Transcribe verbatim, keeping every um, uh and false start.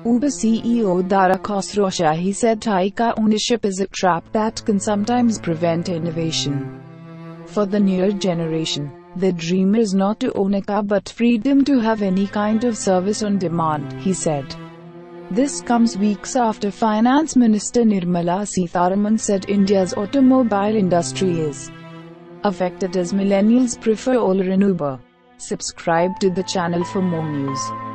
Uber C E O Dara Khosrowshahi said car ownership is a trap that can sometimes prevent innovation. For the newer generation, the dream is not to own a car but freedom to have any kind of service on demand, he said. This comes weeks after Finance Minister Nirmala Sitharaman said India's automobile industry is affected as millennials prefer Ola and Uber. Subscribe to the channel for more news.